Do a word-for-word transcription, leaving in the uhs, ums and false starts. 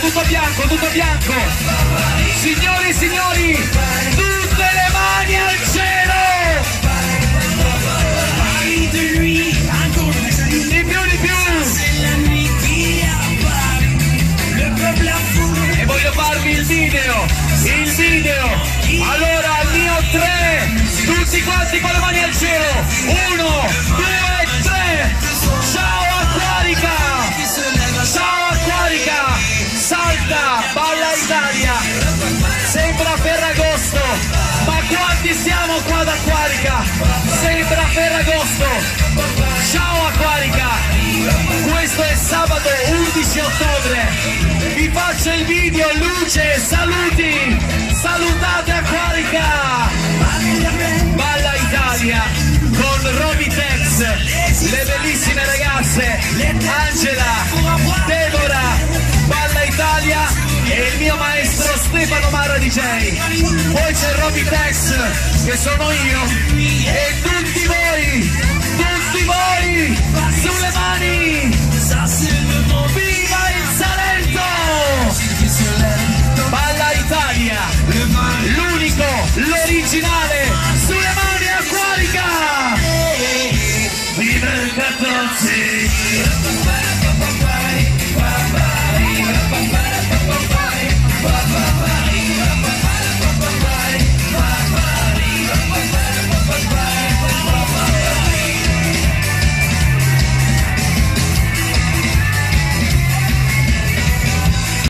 tutto bianco, tutto bianco. Signori e signori, tutte le mani al cielo. Di più, di più. E voglio farvi il video, il video. Allora, al mio tre, tutti quanti con le mani al cielo. Uno, due, tre. Ciao Acquarica. Ciao Acquarica. Salta, balla Italia. Sembra Ferragosto. Ma quanti siamo qua ad Acquarica? Sembra Ferragosto. Ciao Acquarica. Questo è sabato undici ottobre. Vi faccio il video, luce, saluti. Salutate Acquarica. Balla Italia con Robitex, le bellissime ragazze Angela, Deborah, Balla Italia e il mio maestro Stefano Mara D J. Poi c'è Robitex che sono io e tutti voi, tutti voi sulle mani. Viva il Salento! Balla Italia, l'unico, l'originale, sulle mani Acquarica! Viva il quattordici!